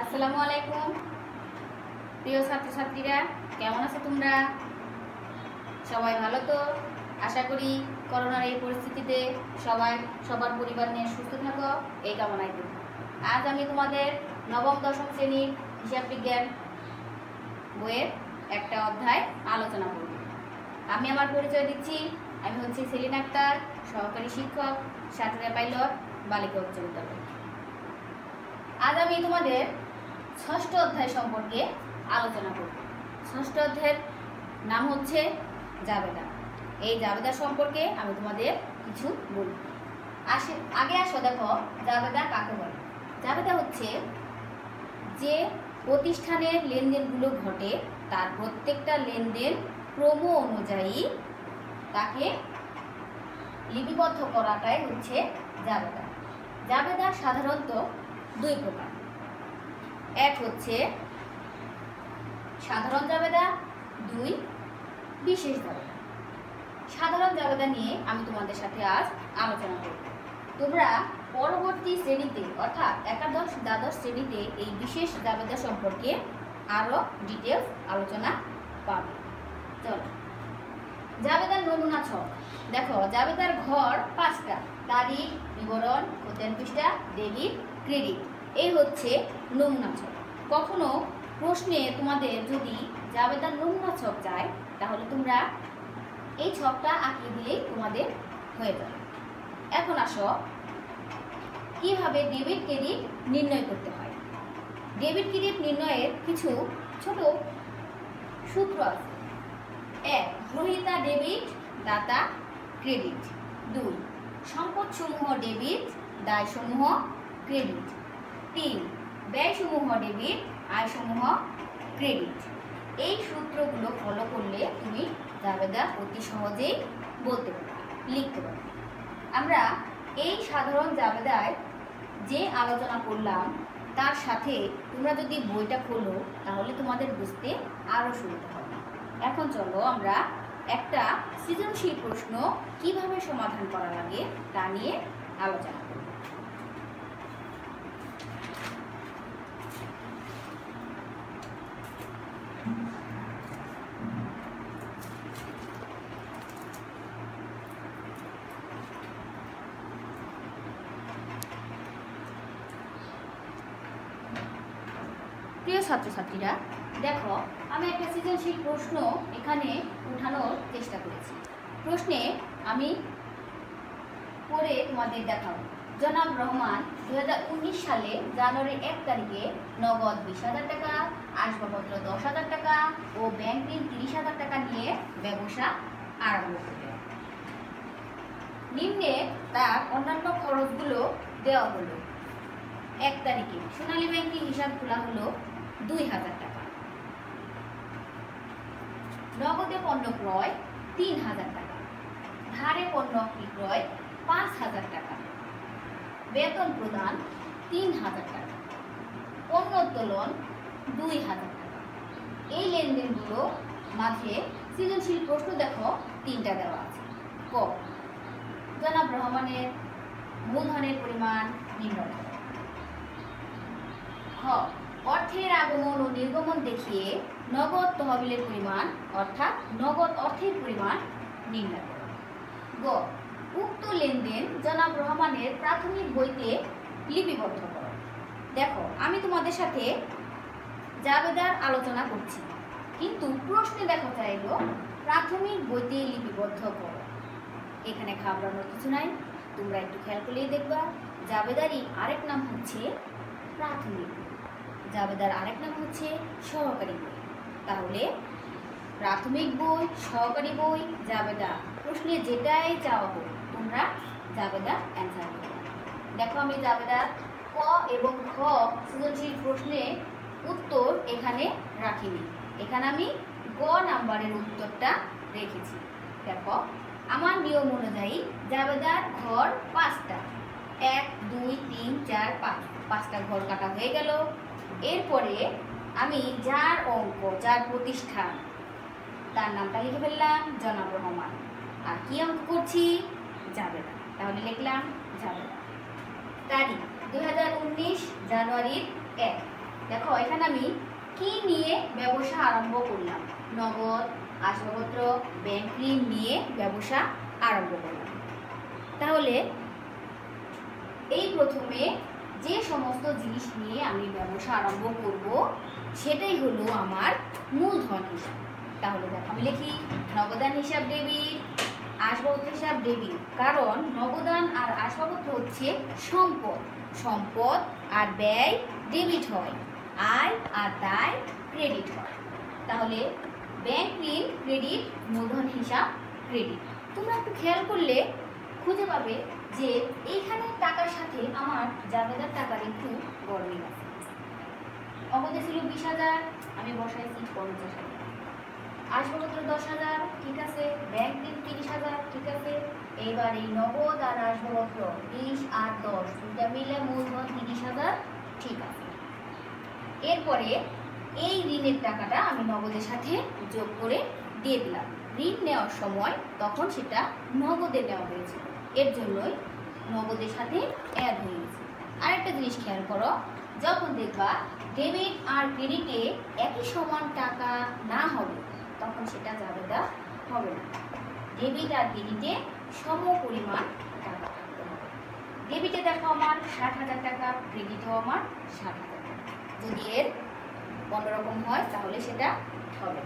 আসসালামু আলাইকুম প্রিয় ছাত্রছাত্রীরা, কেমন আছো তোমরা? সবাই ভালো তো? আশা করি করোনার এই পরিস্থিতিতে সবাই সবার পরিবার নিয়ে সুস্থ থাকো, এই কামনাই করি। আজ আমি তোমাদের নবম দশম শ্রেণীর হিসাব বিজ্ঞান বইয়ের একটা অধ্যায় আলোচনা করব। আমি আমার পরিচয় দিচ্ছি। আমি হচ্ছি সেলিন আক্তার, সহকারী শিক্ষক, সাতক্ষীরা পাইলট বালিকা উচ্চ বিদ্যালয়। আজ আমি তোমাদের ষষ্ঠ অধ্যায় সম্পর্কে আলোচনা করব। ষষ্ঠ অধ্যায়ের নাম হচ্ছে জাবেদা। এই জাবেদা সম্পর্কে আমি তোমাদের কিছু বলব। আগে আসো, দেখো জাবেদা কাকে বলে। জাবেদা হচ্ছে যে প্রতিষ্ঠানের লেনদেনগুলো ঘটে তার প্রত্যেকটা লেনদেন ক্রম অনুযায়ী তাকে লিপিবদ্ধ করাটাই হচ্ছে জাবেদা। জাবেদা সাধারণত দুই প্রকার। এক হচ্ছে সাধারণ জাবেদা, দুই বিশেষ জাবেদা। সাধারণ জাবেদা নিয়ে আমি তোমাদের সাথে আজ আলোচনা করব। তোমরা পরবর্তী শ্রেণীতে অর্থাৎ একাদশ দ্বাদশ শ্রেণীতে এই বিশেষ জাবেদা সম্পর্কে আরো ডিটেলস আলোচনা পাবে। চলো, জাবেদার নমুনা ছক। দেখো, জাবেদার ঘর 5টা: তারিখ, বিবরণ, খতিয়ান পৃষ্ঠা, ডেবিট, ক্রেডিট। এই হচ্ছে নমুনা ছক। কখনো প্রশ্নে তোমাদের যদি জাবেদার নমুনা ছক চায়, তাহলে তোমরা এই ছকটা আঁকিয়ে দিলেই তোমাদের হয়ে যাবে। এখন আসো, কিভাবে ডেবিট ক্রেডিট নির্ণয় করতে হয়। ডেবিট ক্রেডিট নির্ণয়ের কিছু ছোট সূত্র আছে। 1. গ্রহীতা ডেবিট, দাতা ক্রেডিট। 2. সম্পদসমূহ ডেবিট, দায়সমূহ ক্রেডিট। 3. ব্যয়সমূহ ডেবিট, আয়সমূহ ক্রেডিট। এই সূত্রগুলো ফলো করলে তুমি জাবেদা অতি সহজেই বলতে পারবে, লিখতে পারবে। আমরা এই সাধারণ জাবেদায় যে আলোচনা করলাম তার সাথে তোমরা যদি বইটা খোলো তাহলে তোমাদের বুঝতে আরও সুবিধা হবে। এখন চলো আমরা একটা সৃজনশীল প্রশ্ন কিভাবে সমাধান করা লাগে তা নিয়ে আলোচনা করব। প্রিয় ছাত্রছাত্রীরা, দেখো আমি একটা সৃজনশীল প্রশ্ন এখানে উঠানোর চেষ্টা করেছি। প্রশ্নে আমি পড়ে তোমাদের দেখাবো। জনাব রহমান 2019 সালে জানুয়ারি 1 তারিখে নগদ 20,000 টাকা, আসবাবপত্র 10,000 টাকা ও ব্যাংক ঋণ 30,000 টাকা নিয়ে ব্যবসা আরম্ভ করলেন। নিম্নে তার অন্যান্য খরচগুলো দেওয়া হলো। 1 তারিখে সোনালী ব্যাংকে হিসাব খোলা হলো 2,000 টাকা, নগদে পণ্য ক্রয় 3,000 টাকা, ধারে পণ্য বিক্রয় 5,000 টাকা, বেতন প্রদান 3,000 টাকা, পণ্য উত্তোলন 2,000 টাকা। এই লেনদেনগুলো মাঝে সৃজনশীল প্রশ্ন দেখো 3টা দেওয়া আছে। ক. জনাব রহমানের মূলধনের পরিমাণ নির্ণয় করো। খ. অর্থের আগমন ও নির্গমন দেখিয়ে নগদ তহবিলের পরিমাণ অর্থাৎ নগদ অর্থের পরিমাণ নির্ণয় করো। গ. উক্ত লেনদেন জনাব রহমানের প্রাথমিক বইতে লিপিবদ্ধ করো। দেখো, আমি তোমাদের সাথে জাবেদার আলোচনা করছি, কিন্তু প্রশ্নে দেখো চাইলো প্রাথমিক বইতে লিপিবদ্ধ করো। এখানে ঘাবড়ানোর কিছু নাই, তোমরা একটু খেয়াল করলেই দেখবা জাবেদারই আরেক নাম হচ্ছে প্রাথমিক, জাবেদার আরেক নাম হচ্ছে সহকারী বই। তাহলে প্রাথমিক বই, সহকারী বই, জাবেদা, প্রশ্নে যেটাই চাওয়া হোক তোমরা জাবেদা অ্যান্সার করবে। দেখো, আমি জাবেদা ক এবং খ সৃজনশীল প্রশ্নে উত্তর এখানে রাখিনি, এখানে আমি গ নাম্বারের উত্তরটা রেখেছি। দেখো, আমার নিয়ম অনুযায়ী জাবেদার ঘর 5টা: 1, 2, 3, 4, 5। 5টা ঘর কাটা হয়ে গেল। এরপরে আমি যার অঙ্ক, যার প্রতিষ্ঠান, তার নামটা লিখে ফেললাম জনাব রহমান। আর কি অঙ্ক করছি? জাবেদা। তাহলে লিখলাম জাবেদা। তারিখ 2019 জানুয়ারির 1। দেখো এখানে আমি কি নিয়ে ব্যবসা আরম্ভ করলাম, নগদ, আসবাবপত্র, ব্যাংক ঋণ নিয়ে ব্যবসা আরম্ভ করলাম। তাহলে এই প্রথমে যে সমস্ত জিনিস নিয়ে আমি ব্যবসা আরম্ভ করব সেটাই হলো আমার মূলধন হিসাব। তাহলে দেখো আমি লিখি নগদান হিসাব ডেবিট, আসবাবপত্র হিসাব ডেবিট, কারণ নগদান আর আসবাবপত্র হচ্ছে সম্পদ, সম্পদ আর ব্যয় ডেবিট হয়, আয় আর দায় ক্রেডিট হয়। তাহলে ব্যাংক ঋণ ক্রেডিট, মূলধন হিসাব ক্রেডিট। তোমরা একটু খেয়াল করলে খুঁজে পাবে যে এইখানে টাকার সাথে আমার জাবেদার টাকার একটু গরমিল আছে। নগদে ছিল 20,000, আমি বসাইছি 50,000। আসবাবপত্র 10,000, ঠিক আছে। ব্যাংক ঋণ 30,000, ঠিক আছে। এইবার এই নগদ আর আসবাবপত্র 20 আর 10 দুটা মিলে মূলধন 30,000, ঠিক আছে। এরপরে এই ঋণের টাকাটা আমি নগদের সাথে যোগ করে দিয়ে দিলাম। ঋণ নেওয়ার সময় তখন সেটা নগদে নেওয়া হয়েছিল, এর জন্যই নগদের সাথে অ্যাড হয়ে গেছে। আরেকটা জিনিস খেয়াল করো, যখন দেখবা ডেবিট আর ক্রেডিটে একই সমান টাকা না হবে তখন সেটা জাবেদা হবে না। ডেবিট আর ক্রেডিটে সম পরিমাণ টাকা থাকতে হবে। ডেবিটে দেখো আমার 60,000 টাকা, ক্রেডিটেও আমার 60,000 টাকা। যদি এর অন্যরকম হয় তাহলে সেটা হবে।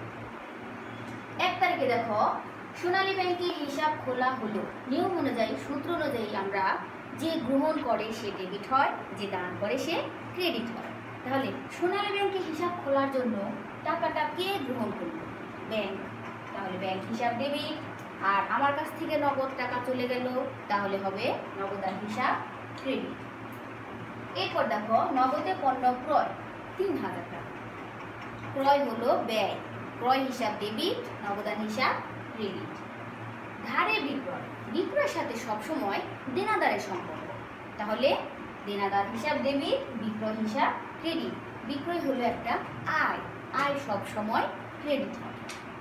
1 তারিখে দেখো সোনালী ব্যাংকে হিসাব খোলা হলো। নিয়ম অনুযায়ী, সূত্র অনুযায়ী আমরা যে গ্রহণ করে সে ডেবিট হয়, যে দান করে সে ক্রেডিট হয়। তাহলে সোনালী ব্যাংকে হিসাব খোলার জন্য টাকাটা কে গ্রহণ করলো? ব্যাংক। তাহলে ব্যাংক হিসাব ডেবিট, আর আমার কাছ থেকে নগদ টাকা চলে গেল, তাহলে হবে নগদান হিসাব ক্রেডিট। এরপর দেখো নগদে পণ্য ক্রয় 3,000 টাকা, ক্রয় হলো ব্যয়, ক্রয় হিসাব ডেবিট, নগদান হিসাব ক্রেডিট। ধারে বিক্রয়, বিক্রয়ের সাথে সবসময় দেনাদারের সম্পর্ক, তাহলে দেনাদার হিসাব ডেবিট, বিক্রয় হিসাব ক্রেডিট। বিক্রয় হলো একটা আয়, আয় সবসময় ক্রেডিট হয়।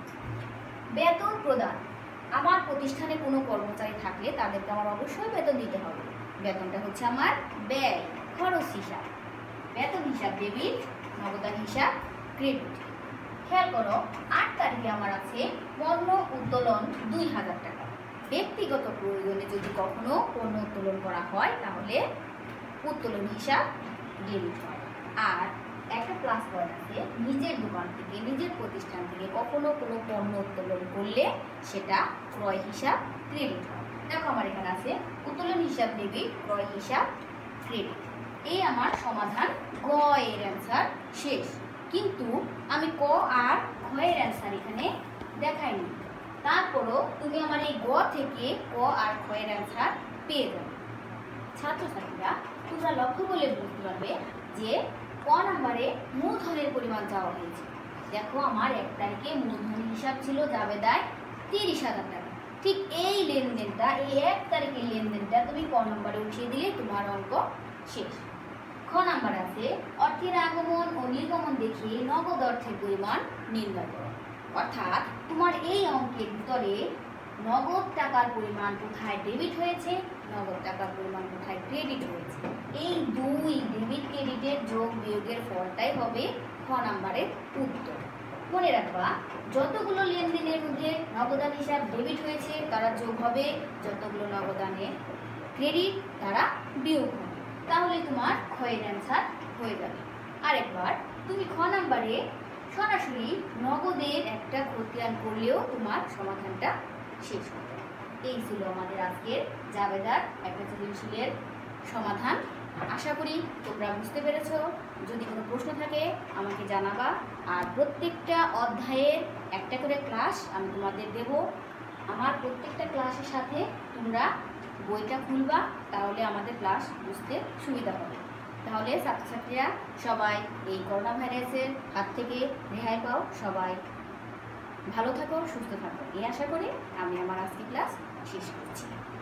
বেতন প্রদান, আমার প্রতিষ্ঠানে কোনো কর্মচারী থাকলে তাদেরকে আমার অবশ্যই বেতন দিতে হবে। বেতনটা হচ্ছে আমার ব্যয়, খরচ হিসাব। বেতন হিসাব ডেবিট, নগদান হিসাব ক্রেডিট। খেয়াল করো 8 তারিখে আমার আছে পণ্য উত্তোলন 2,000 টাকা। ব্যক্তিগত প্রয়োজনে যদি কখনো পণ্য উত্তোলন করা হয় তাহলে উত্তোলন হিসাব ডেবিট হয়। আর একটা প্লাস পয়েন্ট আছে, নিজের দোকান থেকে, নিজের প্রতিষ্ঠান থেকে কখনো কোনো পণ্য উত্তোলন করলে সেটা ক্রয় হিসাব ক্রেডিট হয়। দেখো আমার এখানে আছে উত্তোলন হিসাব ডেবিট, ক্রয় হিসাব ক্রেডিট। এই আমার সমাধান। গ এর অ্যান্সার শেষ, কিন্তু আমি ক আর খ এর অ্যান্সার এখানে দেখাইনি। তারপরও তুমি আমার এই গ থেকে ক আর খ এর অ্যান্সার পেয়ে যাবে। ছাত্রছাত্রীরা তোমরা লক্ষ্য করলে বুঝতে পারবে যে ক নাম্বারে মূলধনের পরিমাণ চাওয়া হয়েছে। দেখো আমার 1 তারিখে মূলধন হিসাব ছিল জাবেদায় 30,000 টাকা। ঠিক এই লেনদেনটা, এই 1 তারিখের লেনদেনটা তুমি ক নাম্বারে উঠিয়ে দিলে তোমার অঙ্ক শেষ। খ নাম্বার আছে অর্থের আগমন ও নির্গমন দেখে নগদ অর্থের পরিমাণ নির্ণয় করো। অর্থাৎ তোমার এই অঙ্কের ভিতরে নগদ টাকার পরিমাণ কোথায় ডেবিট হয়েছে, নগদ টাকার পরিমাণ কোথায় ক্রেডিট হয়েছে, এই দুই ডেবিট ক্রেডিটের যোগ বিয়োগের ফলটাই হবে খ নাম্বারের উত্তর। মনে রাখবা যতগুলো লেনদেনের মধ্যে নগদান হিসাব ডেবিট হয়েছে তারা যোগ হবে, যতগুলো নগদানে ক্রেডিট তারা বিয়োগ হবে। তাহলে তোমার খ এর অ্যান্সার হয়ে যাবে। আরেকবার তুমি খ নাম্বারে সরাসরি নগদের একটা খতিয়ান করলেও তোমার সমাধানটা শেষ হবে। এই ছিল আমাদের আজকের জাবেদার একটা সৃজনশীলের সমাধান। আশা করি তোমরা বুঝতে পেরেছ। যদি কোনো প্রশ্ন থাকে আমাকে জানাবা। আর প্রত্যেকটা অধ্যায়ের একটা করে ক্লাস আমি তোমাদের দেব। আমার প্রত্যেকটা ক্লাসের সাথে তোমরা বইটা খুলবা, তাহলে আমাদের ক্লাস বুঝতে সুবিধা হবে। তাহলে ছাত্রছাত্রীরা সবাই এই করোনা ভাইরাসের হাত থেকে রেহাই পাও, সবাই ভালো থাকো, সুস্থ থাকো, এই আশা করে আমি আমার আজকে ক্লাস শেষ করছি।